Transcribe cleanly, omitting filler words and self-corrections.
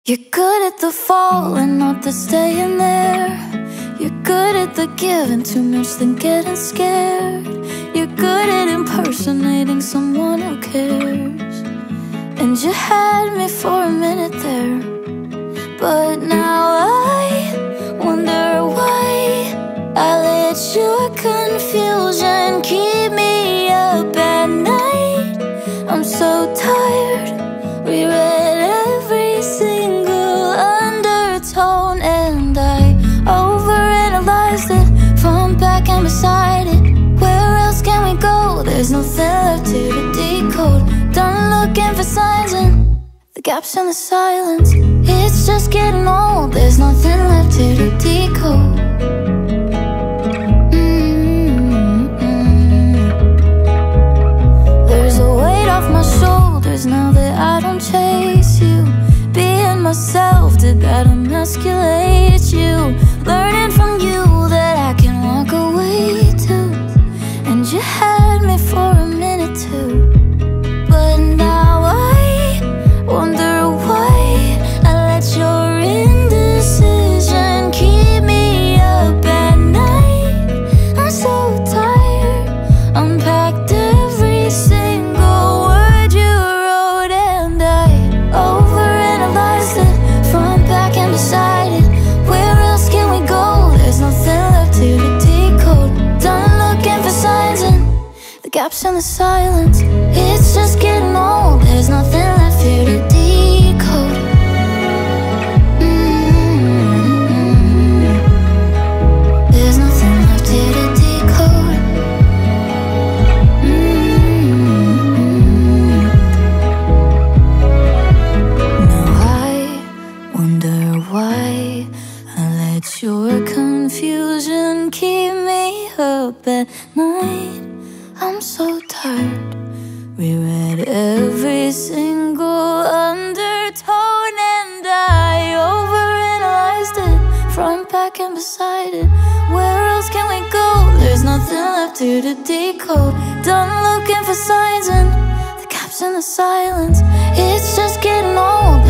You're good at the falling, not the staying there. You're good at the giving, too much than getting scared. You're good at impersonating someone who cares. And you had me for a minute there, but now I wonder why I let your confusion keep me up at night. I'm so tired, reread every single undertone, and I overanalyzed it, front, back, and beside it. Where else can we go? There's nothing left here to decode. Done looking for signs and the gaps in the silence. It's just getting old, there's nothing left here to decode. There's a weight off my shoulders now that I don't chase you. Being myself, did that emasculate you? Learning from you that I can walk away too. And you had me for a minute too, but now I wonder why I let your indecision keep me up at night. I'm so tired, unpacked every single word you wrote, and I overanalyzed it, front, back, and beside it. Where else can we go? There's nothing left here to decode. Done looking for signs and the gaps in the silence. It's just getting old, there's nothing left here to decode. There's nothing left here to decode. Now I wonder why I let your confusion keep me up at night. I'm so tired, reread every single undertone, and I overanalyzed it, front, back, and beside it. Where else can we go? There's nothing left here to decode. Done looking for signs and the gaps in the silence. It's just getting old,